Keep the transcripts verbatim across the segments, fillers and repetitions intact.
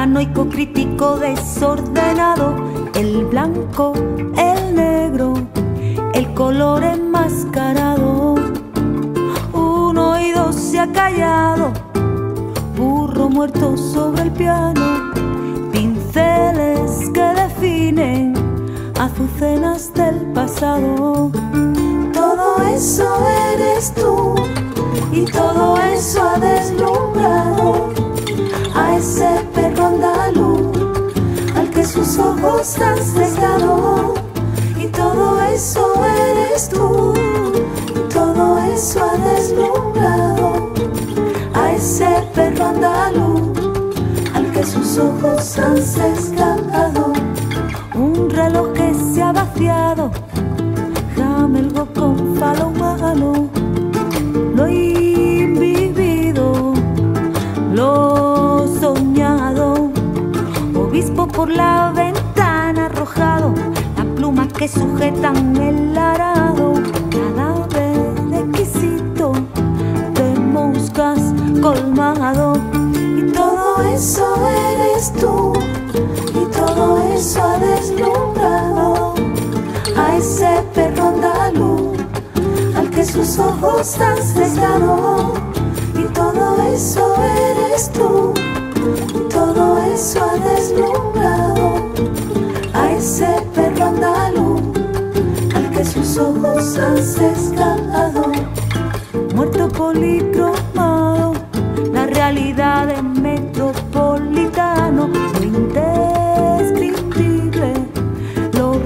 paranoico, crítico, desordenado, el blanco, el negro, el color enmascarado. Un oído se ha callado, burro muerto sobre el piano, pinceles que definen azucenas del pasado. Todo eso eres tú y todo eso ha deslumbrado a ese perro andaluz al que sus ojos han cegado. Y todo eso eres tú y todo eso ha deslumbrado a ese perro andaluz al que sus ojos han sesgado. Un reloj que se ha vaciado, jamelgo con falo humano. Lo invivido, lo soñado, obispo por la ventana arrojado, la pluma que sujetan el arado, cadáver exquisito de moscas colmado. Y todo eso eres tú y todo eso ha deslumbrado a ese perro andaluz al que sus ojos han cegado. Y todo eso eres tú y todo eso ha deslumbrado a ese perro andaluz al que sus ojos han cegado. Muerto policromado, la realidad de metropolitano, lo indescriptible, lo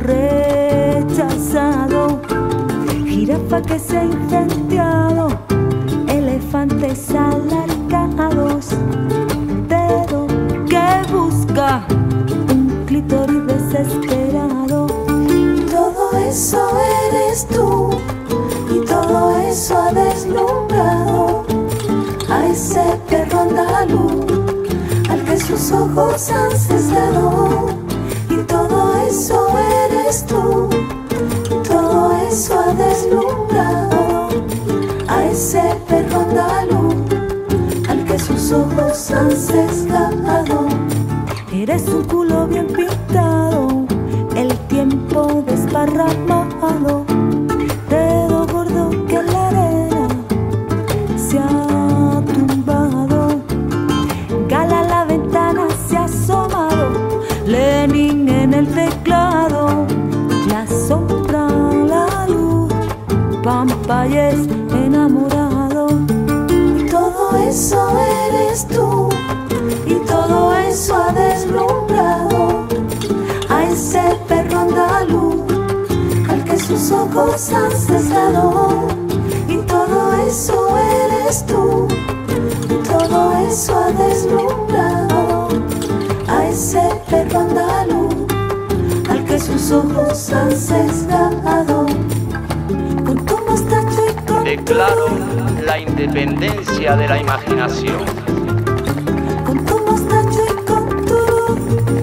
rechazado, jirafa que se ha incendiado, elefantes alargados, dedo que busca un clítoris desesperado. Y todo eso eres tú y todo eso ha deslumbrado a ese perro andaluz al que sus ojos han cegado. Y todo eso eres tú y todo eso ha deslumbrado a ese perro andaluz al que sus ojos han cegado. Eres un culo bien pintado, el tiempo desparramado, dedo gordo que en la arena se ha tumbado. Gala la ventana se ha asomado, Lenin en el teclado, la sombra, la luz, Pampayes enamorado. Y todo eso eres tú y todo eso ha deslumbrado a ese perro andaluz al que sus ojos han cegado. Y todo eso eres tú y todo eso ha deslumbrado a ese perro andaluz al que sus ojos han cegado. Con tu mostacho y con Declaro tu... la independencia de la imaginación. Con tu mostacho y con tu luz,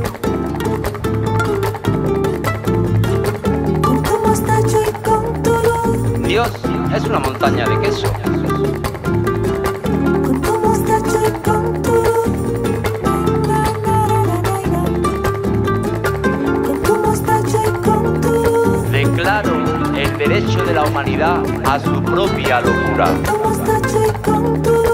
con tu mostacho y con tu luz, Dios es una montaña de queso. con tu mostacho y con tu luz, con tu mostacho y con tu luz, Declaro el derecho de la humanidad a su propia locura. con tu mostacho y con tu luz.